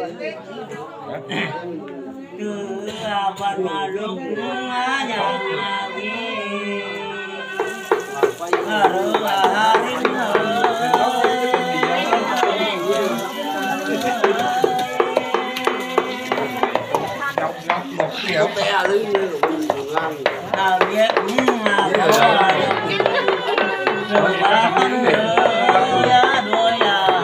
từวันมาลุกอย่างนี้เรือหาดิน Kéo bé lưới như ngon. nào biết mà rồi ba con đuôi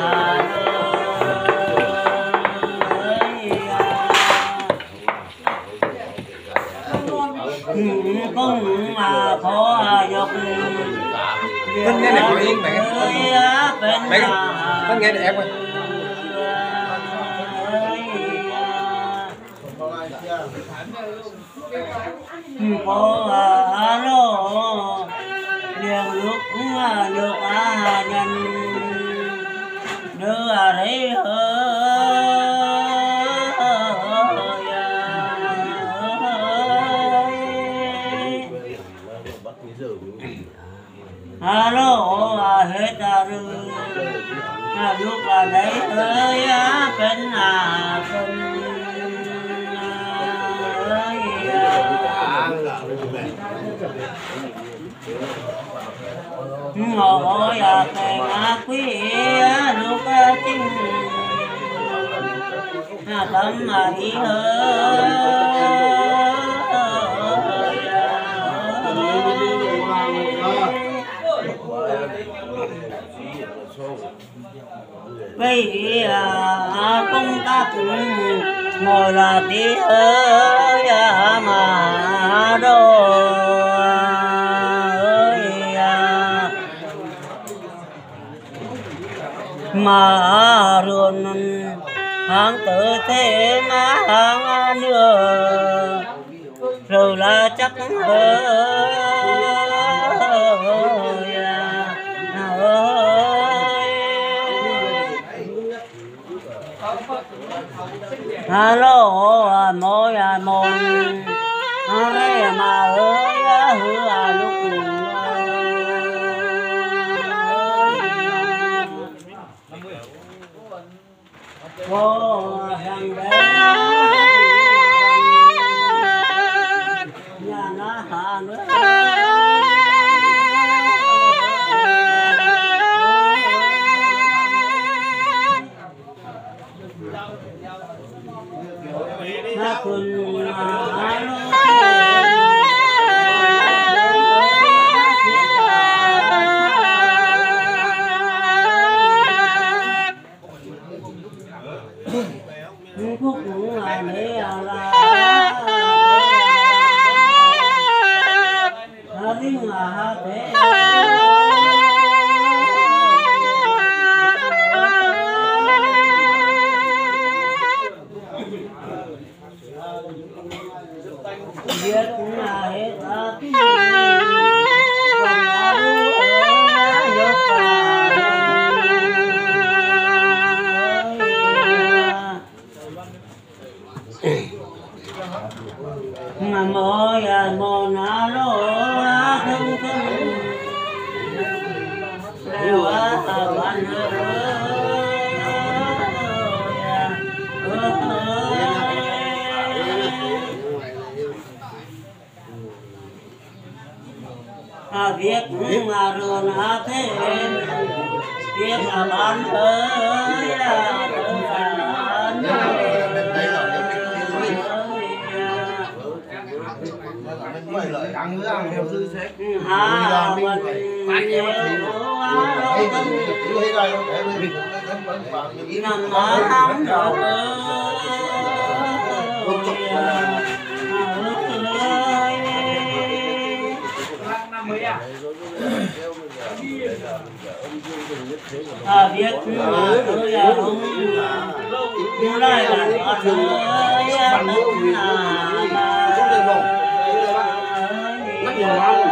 cũng mà khó dọc Con nghe này của Yên mẹ mẹ con nghe này em ơi có alo điều lúc lúc nhân đưa đấy alo hết lúc là đấy ơi bên bên ngồi kề quý lúc chính tâm ý vì công tác ngồi là tí ơi mà đâu mà ruồn hàng tự thế mà hàng nữa rồi là chắc alo môi mòn đây mà ơi hứa lúc cô hàng bé nhà nó hạ nữa na kun phúc là để là tiếng là thế biết là hết mà mỗi mồ nó không không đều bạn biết mà rồi nó thế biết là bạn ơi Ăn nữa ăn theo sư xét. Nằm không được biết mà tôi không nói là nó